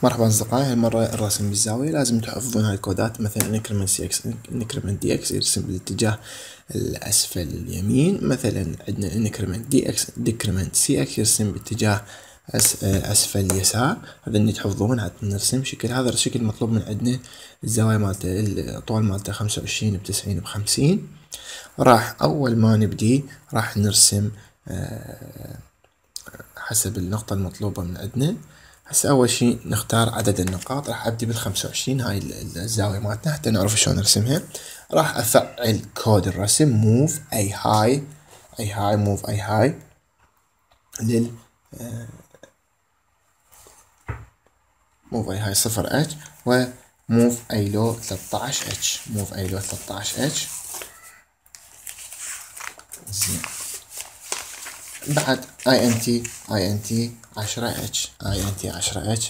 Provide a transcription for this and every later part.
مرحبا أصدقائي، هالمرة الرسم بالزاوية لازم تحفظون هاي الكودات. مثلا increment CX increment DX يرسم بالاتجاه الأسفل اليمين. مثلا عندنا increment DX decrement CX يرسم باتجاه أسفل اليسار. هذا اللي تحفظون حتى نرسم شكل. هذا الشكل مطلوب من عندنا الزوايا مالته الطول مالته 25 ب90 ب50. راح أول ما نبدي راح نرسم حسب النقطة المطلوبة من عندنا. هسه أول شي نختار عدد النقاط. راح أبدي بال25، هاي الزاوية مالتنا حتى نعرف شلون نرسمها. راح أفعل كود الرسم move أي هاي move أي هاي لل move أي هاي 0h و move أي لو 13h move أي لو 13h. زين بعد INT 10h INT 10h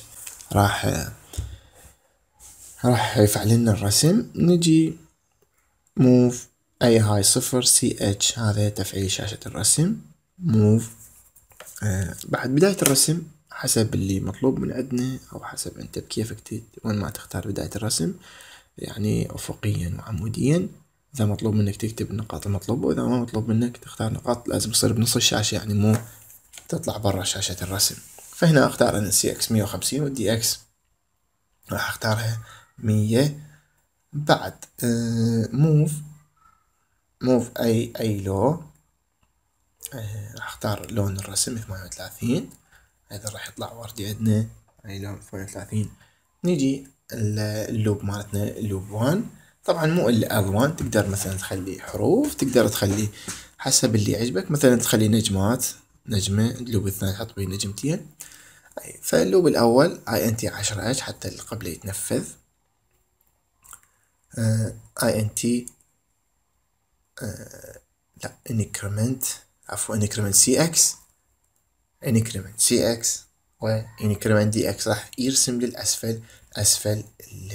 راح يفعل لنا الرسم. نجي موف أي هاي 0CH، هذا تفعيل شاشة الرسم. موف بعد بداية الرسم حسب اللي مطلوب من عندنا أو حسب أنت بكيفك وين ما تختار بداية الرسم، يعني أفقيا وعموديا. إذا مطلوب منك تكتب النقاط المطلوبة، وإذا ما مطلوب منك تختار نقاط لازم تصير بنص الشاشة، يعني مو تطلع برا شاشة الرسم. فهنا أختار أنا CX 150 والدي إكس راح أختارها 100. بعد موف أي لو راح أختار لون الرسم 38. هذا راح يطلع وردي عندنا أي لون 38. نيجي اللوب مالتنا اللوب 1. طبعا مو إلا ألوان، تقدر مثلا تخلي حروف، تقدر تخلي حسب اللي يعجبك. مثلا تخلي نجمات، نجمة. اللوب الثاني تحط بيه نجمتين. فاللوب الأول INT 10H حتى اللي قبله يتنفذ. INT لا increment عفوا increment CX و increment DX راح يرسم للأسفل أسفل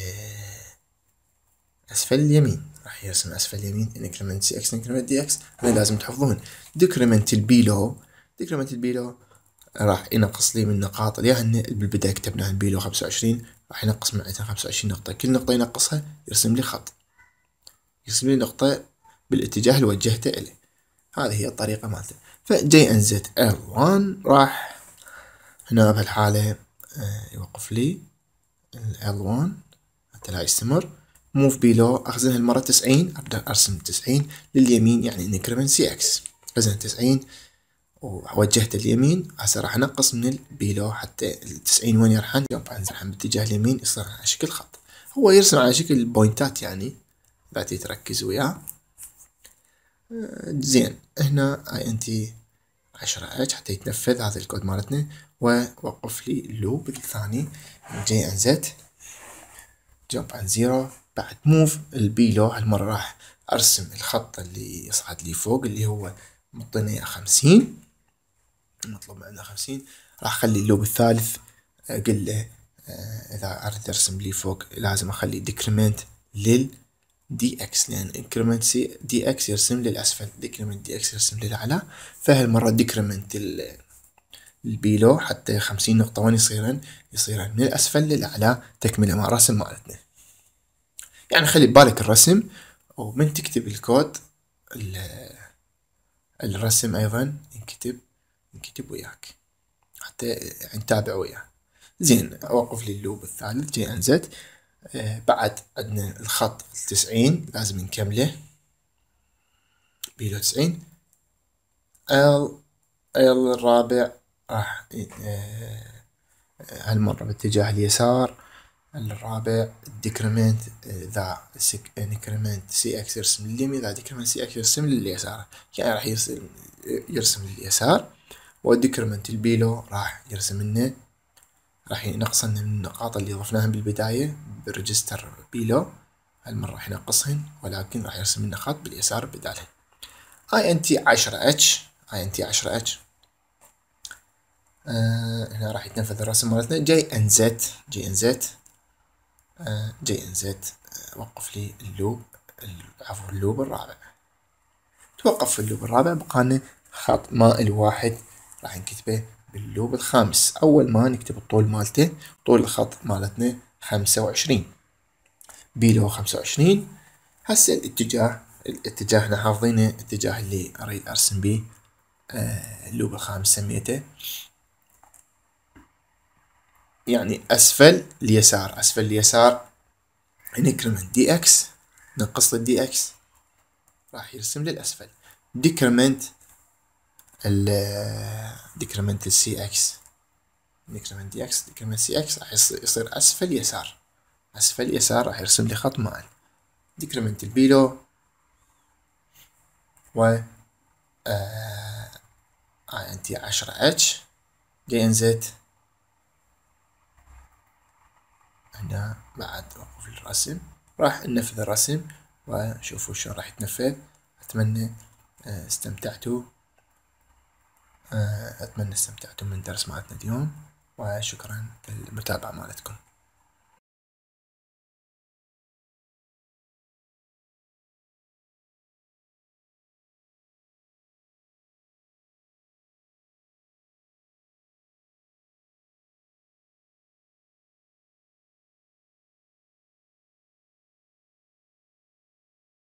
اليمين. راح يرسم أسفل اليمين increment CX increment DX. هذا لازم تحفظون. decrement البيلو راح ينقص لي من نقاط اليهن. بالبداية كتبنا البيلو 25، راح ينقص من عندها 25 نقطة. كل نقطة ينقصها يرسم لي خط، يرسم لي نقطة بالاتجاه اللي وجهته إليه. هذه هي الطريقة مالته. فجي انزت L1 راح هنا بهالحالة يوقف لي L1 حتى لا يستمر. موف بيلو أخزن هالمرة 90، أبدأ أرسم 90 لليمين، يعني increment CX. خزن 90 ووجهت اليمين. هسه راح أنقص من البيلو حتى 90 وين يرحن، يرحن باتجاه اليمين، يصير على شكل خط. هو يرسم على شكل بوينتات، يعني بعد تركز وياه. زين هنا INT 10H حتى يتنفذ هذا الكود مالتنا. ووقف لي اللوب الثاني جي انزت جمب عن زيرو. بعد موف البيلو هالمرة راح ارسم الخط اللي يصعد لي فوق، اللي هو مطينا 50، مطلوب معنا 50. راح اخلي اللوب الثالث اقول له اذا اريد ارسم لي فوق لازم اخلي ديكريمنت لل دي اكس، لان انكريمنت سي دي اكس يرسم للاسفل، ديكريمنت دي اكس يرسم للاعلى. فهالمرة ديكريمنت البيلو حتى 50 نقطة وين يصيرن من الاسفل للاعلى، تكملة مع الرسم مالتنا. يعني خلي ببالك الرسم، ومن تكتب الكود الرسم ايضا ينكتب وياك حتى نتابع وياه. زين اوقف لي اللوب الثالث جي انزت. بعد عندنا الخط 90 لازم نكمله بيلو 90. الرابع راح هالمرة باتجاه اليسار. الرابع ديكريمنت ذا انكريمنت سي اكس يرسم لليمين، ذا ديكريمنت سي اكس يرسم لليسار، يعني راح يرسم لليسار. والديكريمنت البيلو راح يرسم لنا، راح ينقص لنا من النقاط اللي ضفناها بالبداية بالريجستر بيلو. هالمرة راح ينقصهن، ولكن راح يرسم لنا خط باليسار بدالها. INT 10H هنا راح يتنفذ الرسم مالتنا. جي انزت وقف لي اللوب، عفوا اللوب الرابع. توقف في اللوب الرابع، بقى لنا خط مائل واحد راح نكتبه باللوب الخامس. أول ما نكتب الطول مالته، طول الخط مالتنا 25، بيلو 25. هسه الاتجاه احنا حافظينه، الاتجاه اللي أريد أرسم بيه اللوب الخامس سميته يعني أسفل اليسار. أسفل اليسار انكرمنت دي اكس، نقص له الدي اكس راح يرسم لي الأسفل. ديكرمنت ديكرمنت السي اكس، ديكرمنت دي اكس، ديكرمنت سي اكس راح يصير أسفل يسار. أسفل يسار راح يرسم لي خط مائل. ديكرمنت البيلو و انتي 10 اتش جي ان زد. هنا بعد وقف الرسم راح ننفذ الرسم وشوفوا شلون راح يتنفذ. أتمنى استمتعتوا من درس مالتنا اليوم، وشكرا للمتابعة مالتكم.